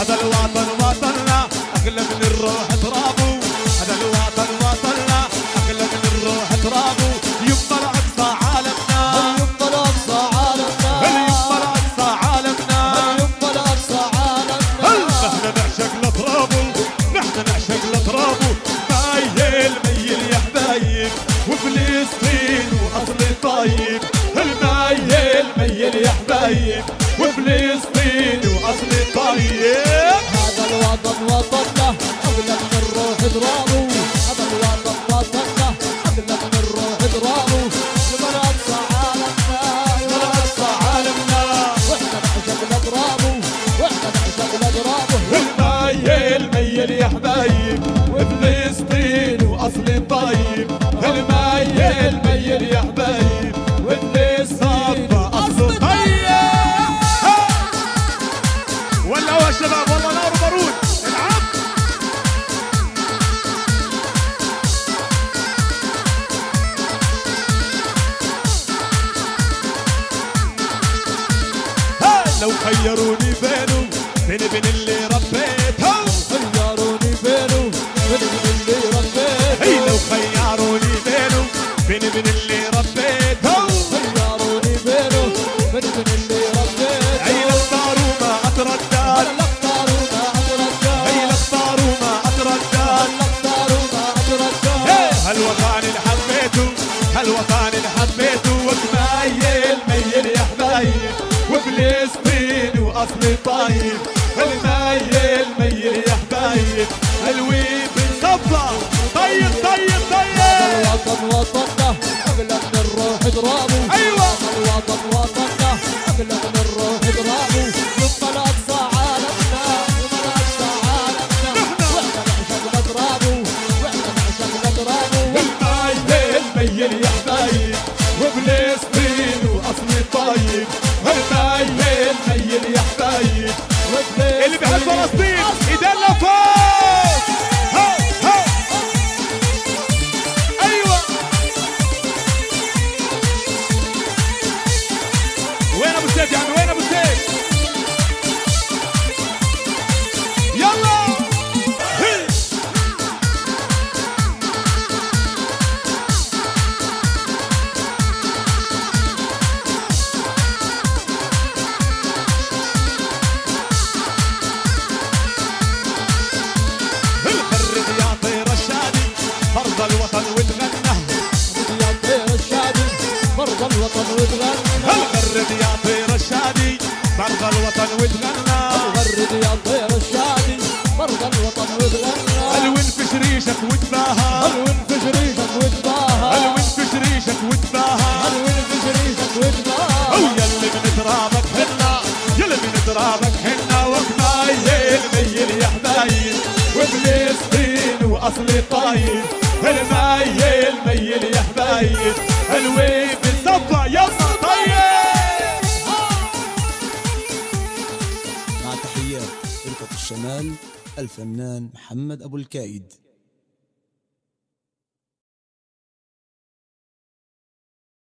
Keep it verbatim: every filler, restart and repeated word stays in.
هذا الوطن وطننا أغلى من الروح ترابه، هذا الوطن وطننا أغلى من الروح ترابه. يما الأقصى عالمنا، يما الأقصى عالمنا، يما الأقصى عالمنا، يما الأقصى عالمنا. نحن نعشق لترابه، نحن نعشق لترابه. مايل ميل يا حبايب وفلسطين وأصلي طيب. المايل ميل يا حبايب وفلسطين وأصلي طيب. هذا الوطن وطننا أغلى من الروح ترابه، هذا الوطن وطننا أغلى من الروح ترابه. يما الأقصى عالمنا، يما الأقصى عالمنا، وإحنا نعشق لترابه، وإحنا نعشق لترابه. المايل ميل يا حبايب وفلسطين وأصلي طيب. المايل ميل يا حبايب وفلسطين وأصلي طيب. ولعوا يا شباب، والله نار وبارود. العب لو خيروني بينه بين بين اللي ربيته، خيروني بينه بين اللي ربيته. اي لو خيروني بينه بين بين اللي ربيته، خيروني بينه بين اللي ربيته. اي الاختار وما اتردد، الاختار وما اتردد، اي الاختار وما اتردد، الاختار وما اتردد. هالوطن اللي حبيته، هالوطن اللي حبيته. وكمايل ميل يا حبايب وفلسطين واصلي طيب. المايل ميل يا حبايب حلوي بنصفى طيب طيب طيب. هذا الوطن وطننا أغلى من الروح ترابه. أيوة. هذا الوطن وطننا أغلى من الروح ترابه. يما الأقصى عالمنا، يما الأقصى عالمنا، وإحنا نعشق لترابه، وإحنا نعشق لترابه. المايل ميل يا حبايب وفلسطين واصلي طيب. المايل ميل يا حبايب اللي بيحب فلسطين ايدينا فوق. ها ها ايوه. وين ابو سيف يا عمي، وين ابو سيف؟ يلا هي. فرض الوطن وتغنى، يا طير الشادي فرض الوطن وتغنى. الغرد يا طير الشادي فرض الوطن وتغنى. الغرد يا طير الشادي فرض الوطن وتغنى. الونفش ريشك وتباهى، الونفش ريشك وتباهى، الونفش ريشك وتباهى، الونفش ريشك وتباهى. ويلي من ترابك حنا، يلي من ترابك حنا. وكمايل ميل يا حبايب وفلسطين واصلي طيب. المايل ميل يا حبايب حلوي بالصفا يلا طيب. مع تحيات فرقة الشمال الفنان محمد أبو الكايد.